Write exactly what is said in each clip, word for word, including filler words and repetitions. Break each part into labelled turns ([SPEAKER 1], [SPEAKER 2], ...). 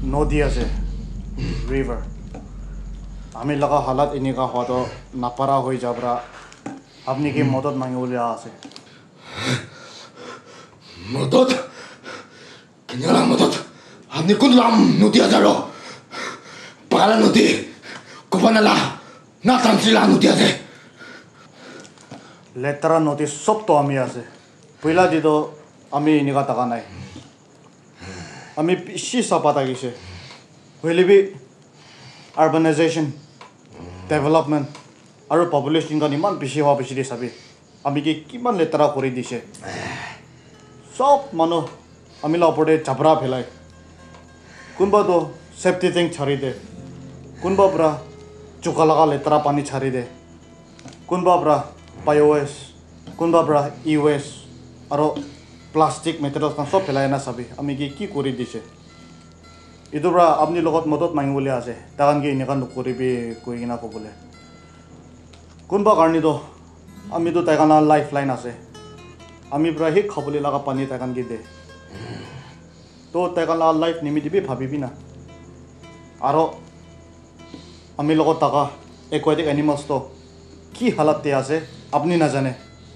[SPEAKER 1] নদী আছে ৰিভাৰ আমি লগা হালাত এনেকা হয়তো নাপাৰা হৈ যাবৰা আপনি কি মদত মাঙিবলৈ আছে
[SPEAKER 2] মদত কেনেলা মদত আপনি কোন নাম নদী আজাৰো পালা নদী কোপানালা না তামচিলা নদী আছে
[SPEAKER 1] লেতেৰা নদী সব তো আমি আছে পইলা দিতো আমি এনেকা টাকা নাই আমি বেছি চাপা থাকিছে হইলে বি আৰবানাইজেশ্যন ডেভেলপমেণ্ট আৰু পপুলেশ্যন গান ইমান বেছি হোৱা বেছি চাবি আমি কি কিমান লেতেৰা কৰি দিছে সব মানুহ আমি ওপৰতে জাবৰা ফেলাই কোনোবাতো সেফটি টেংক ছাড়ি দে কোনোবা পৰা চোকা লগা লেতেৰা পানী ছাড়ি দে কোনোবা পৰা বায়'ৱেষ্ট কোনোবা পৰা ই ৱেষ্ট আৰু প্লাষ্টিক মেটেৰিয়েলছ খান সব ফেলাই না চাবি আমি কি কি কৰি দিছে এইটোৰ পৰা আপুনি লগত মদত মাঙিবলৈ আছে তাকান কি এনেকুৱা নকৰিবি কৈ কিনা ক'বলৈ কোনোবা কাৰণেতো আমিতো তাইকানা লাইফ লাইন আছে আমি পৰা সেই খাবলৈ লগা পানী তাইকান কি দে তো তাইকানা লাইফ নিমিদিবি ভাবিবি না আৰু আমি লগত থকা একুৱাটিক এনিমেলছটো কি হালাতে আছে আপুনি নাজানে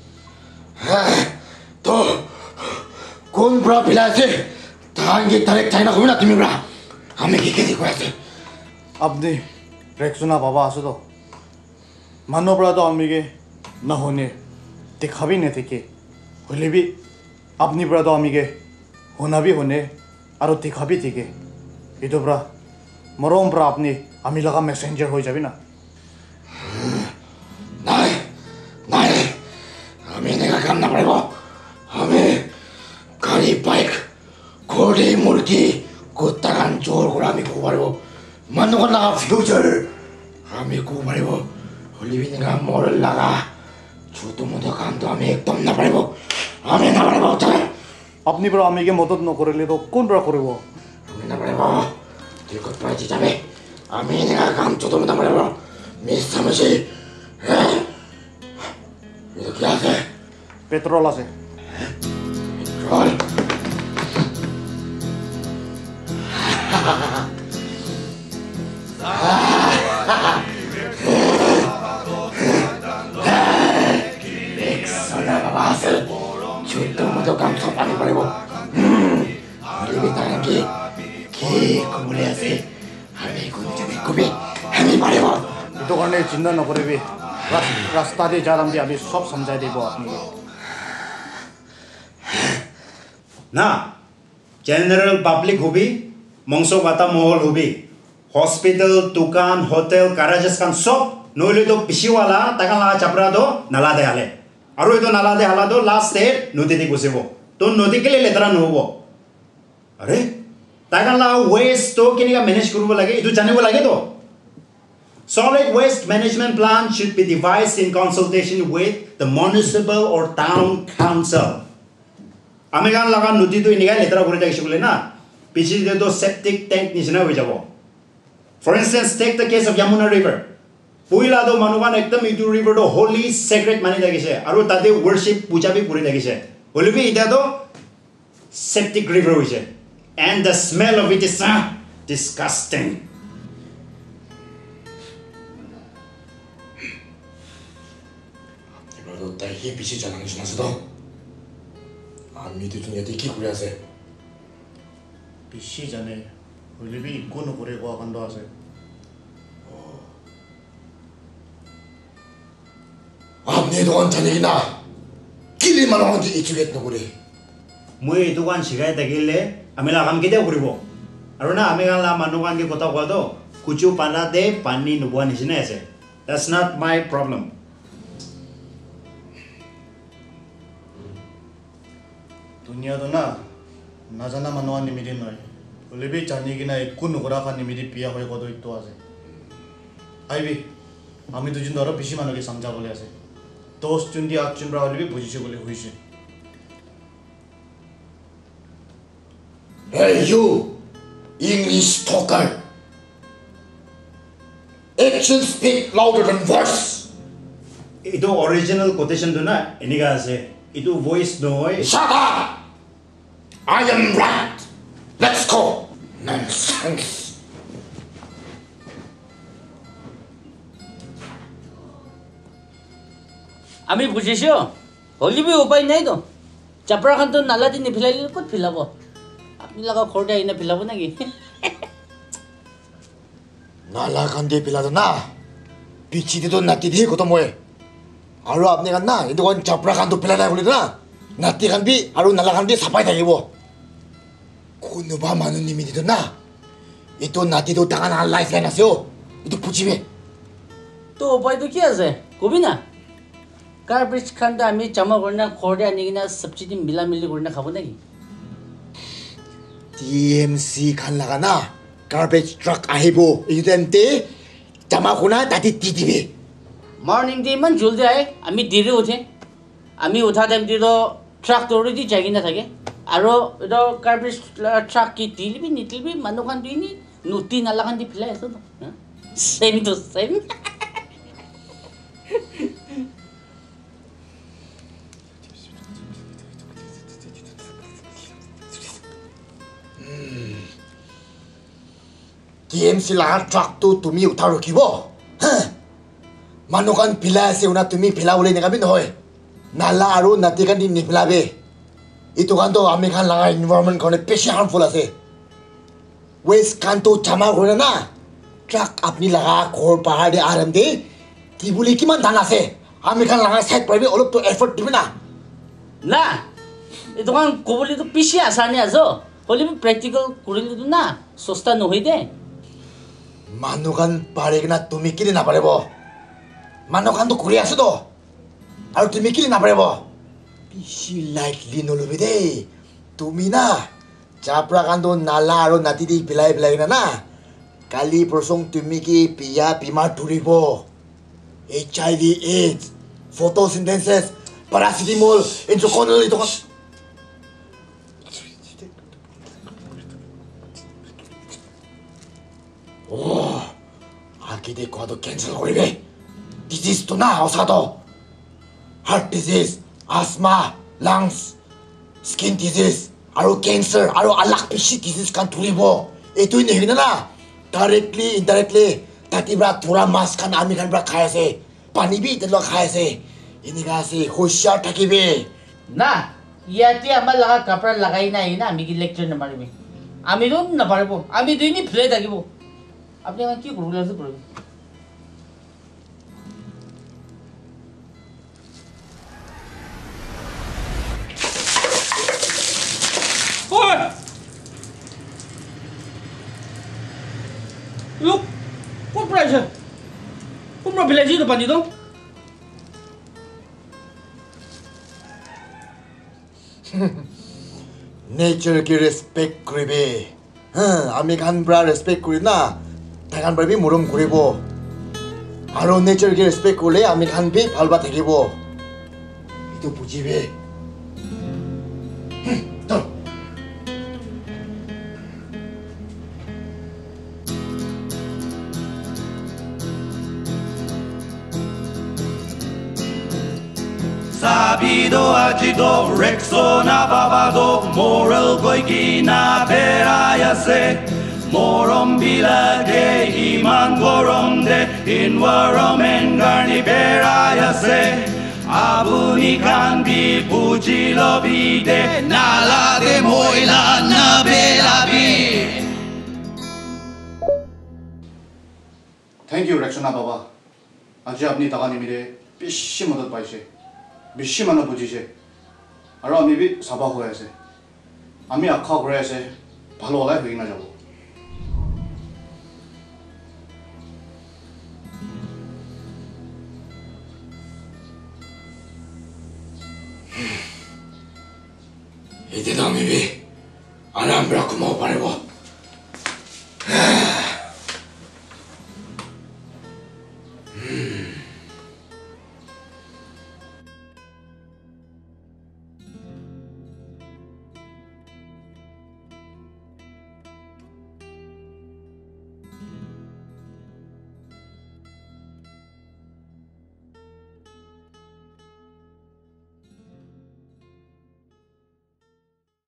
[SPEAKER 2] তো কোন পৰা পিলা আছে তাহাঙ্গি তারেক চাইনা কবি না তুমি ব্রা আমি কি খেতি করে আছে
[SPEAKER 1] আপনি রেক্সুনা বাবা আছে তো মানো পৰা তো আমি কে না होने दिखाबी नहीं थे के होले भी अपनी পৰা তো আমি কে होना भी होने और दिखाबी थी के इतो পৰা মরম পৰা আপনি আমি লগা মেসেঞ্জার হৈ যাবি না
[SPEAKER 2] নাই নাই আমি নেগা কাম না পারিব আমি গাড়ি বাইক ঘোড়ে মুরগি কুত্তা গান চোর করে আমি কো পারিব মানুষ লাগা ফিউচার আমি কো পারিব হলিবি নেগা মর লাগা ছোট মোটো কাম তো আমি একদম না পারিব আমি না পারিব চলে
[SPEAKER 1] আপনি পৰা আমি কে মদত নকৰিলে তো কোন পৰা কৰিব
[SPEAKER 2] আমি না পারিব তুই কত পাইছি যাবে আমি নেগা কাম ছোট মোটো পারিব মিস সমঝে ये क्या है
[SPEAKER 1] पेट्रोल আছে
[SPEAKER 2] पेट्रोल एक सोना बाबा से छोटो मोटो काम सपानी पड़ेब हमें बताना कि कि कुमुले আছে हमें कुछ जने कुबे हमें पड़ेब
[SPEAKER 1] इतो কাৰণে চিন্তা নকৰিবি रास्ता दे जा रहा अभी सब समझा देबो आपनी
[SPEAKER 3] ना जनरल पब्लिक होबी मंगसो बाता महल होबी हॉस्पिटल दुकान होटल गैराजेस खान सब नोले तो पिसिवाला ताका ला चापरा दो नाला दे हाले आरो इतो नाला दे हाला दो लास्ट दे नदी दे गुसेबो तो नदी के लिए लेतरा नहोबो अरे ताका ला वेस्ट तो केनिका मैनेज करबो लागे इतो जानिबो लागे तो Solid waste management plan should be devised in consultation with the municipal or town council. Amegan laga nudi to iniga letara kore jagise bole na pichi de to septic tank nisna hoi jabo. For instance, take the case of Yamuna River. Puila do manuban ekdam itu river do holy sacred mani jagise aru tade worship puja bi puri jagise. Holibi ida do septic river hoise and the smell of it is uh, disgusting.
[SPEAKER 2] তাই হি পিছি জানানি শুনাছে তো আমি তো তুমি এতে কি করে আছে
[SPEAKER 1] পিছি জানে হলিবি কোন করে কোয়া কাণ্ড আছে
[SPEAKER 2] আপনি দোকান জানে না কিলি মানুহ এজুকেট নকৰে
[SPEAKER 3] মই এই দোকান শিকাই থাকিলে আমি কাম কেতিয়া কৰিব আৰু না আমি গালা মানুহ কানকে কথা কোৱা তো কুচু পানা দে পানী নোবোৱা নিচিনা আছে that's not my problem
[SPEAKER 1] दुनिया तो ना ना जाना मनवा निमिति नय बोले भी जानी कि ना एकु नगरा का निमिति पिया होय कदो इतो আছে আইবি আমি দুজন ধৰ বেছি মানুহকে সমজাবলৈ আছে দশ জন দি আঠ জন পৰা হলি বুজিছে বলে হইছে
[SPEAKER 2] Hey you English talker Actions speak louder than words
[SPEAKER 3] Ito original quotation do na eniga ase ito voice no hoy
[SPEAKER 2] Shut up I am right Let's go Nonsense.
[SPEAKER 4] আমি বুঝিছো হলিবি উপায় নাই তো চাপড়া খান তো নালা দি নিফিলাইলে ক'ত ফিলাব আপনি লাগা ঘৰতে আইনা ফিলাব নাকি
[SPEAKER 2] নালা খান দিয়ে ফিলাতো না পিছিতে নাতি দিয়ে কত মই আৰু আপনি খান না এইটো কোন চাপড়া খান তো ফিলা নাই বুলি না নাতি খান বি আৰু নালা খান বি সাফাই থাকিব কোনোবা মানুহ নিমিতিতো না এইটো নাতিটো ডাঙৰ লাইফ লাইন আছে অ এইটো বুজিবে
[SPEAKER 4] তো উপায়টো কি আছে কবি না গার্বেজ খানটা আমি জমা করে না ঘরে আনি কিনা সাবসিডি মিলা মিলি করে না খাবো নাকি
[SPEAKER 2] টিএমসি খান লাগা না গার্বেজ ট্রাক আহিব এইটো এমতে জমা কোনা তাতে দি দিবে
[SPEAKER 4] মর্নিং দিয়ে ইমান জলদি আহে আমি দেরি উঠে আমি উঠা টাইম দিয়ে তো ট্রাক তো অলরেডি যাই কিনা থাকে আৰু এটা গার্বেজ ট্রাক কি দিলিবি নিদিলিবি মানুহ খান দিনি নতি নালা খান দি ফেলাই আছো তো সেম তো সেম
[SPEAKER 2] টিএমসি লাগা ট্রাকটো তুমি উঠা ৰখিব মানুহ খান ফিলাই আছে উনা তুমি ফিলাবলৈ নেগাবি নহয় নালা আৰু নাতি খান দি নিফিলাবে এইটো খানতো আমি খান লাগা এনভাইৰনমেণ্ট কাৰণে বেছি হাৰ্মফুল আছে ৱেষ্ট খানটো জমা কৰে না ট্ৰাক আপুনি লাগা ঘৰ পাহাৰ দি আৰাম দি কি বুলি কিমান ধান আছে আমি খান লাগা চাইড পাৰিবি অলপতো এফৰ্ট দিবি না
[SPEAKER 4] না এই দোকান কবলি তো পিছি আসানি আছো হলি প্র্যাকটিক্যাল করিলে তো না সস্তা নহই দে
[SPEAKER 2] মানুহ খান পাৰে কিনা তুমি কিনে নাপাৰিব মানুহ খানতো কৰি আছো তো আৰু তুমি কিনে নাপাৰিব বেছি লাইটলি নলবি দেই তুমি না চাপৰা খানতো নালা আৰু নাতি দি পেলাই পেলাই কিনা না কালি প্ৰসং তুমি কি পিয়া বিমাৰ ধৰিব H I V AIDS photosynthesis paracetamol intracranial এইটো Oh, aquí de cuando cancel koribe. Disease to na osato. Heart disease, asthma, lungs, skin disease, aru cancer, aru alak pishi disease kan turibo. Eto ni hina na. Directly, indirectly, tati bra thora mas kan ami kan bra khai ase. Pani bi telo khai ase. Ini ka ase hoshiyar thakibe.
[SPEAKER 4] না ইয়াতে আমার লাগা কাপড় লাগাই নাই না আমি কি লেকচার না মারিবি আমি তো না পারবো আমি দুইনি ফ্লে থাকিব আপনি আমার কি করব লাগছে করব ওই লোক কোন প্রাইস তোমরা ভিলেজে তো পানি দাও
[SPEAKER 2] Nature ki respect koribe. Huh, ami kan bra respect kori na. Takan bra bi morom koribo. Aro nature ki respect kole ami kan bi bhalba thakibo. Eto bujibe. Hmm, to.
[SPEAKER 5] Sabido agido Rexona babado moral goikina perayase morom bilage iman gorom de environment garni perayase abuni kan bi bujilo bide nala de moila na belabi.
[SPEAKER 1] Thank you Rexona Baba. আজি আপনি টাকা নিমিলে বেশি মদত পাইছে বেশি মানুহ বুজিছে আৰু আমি বি সাবা হৈ আছে আমি আখা কৰি আছে ভালো ওলাই হৈ না যাব
[SPEAKER 2] এতে আমি বি আরাম রাখমো পারবো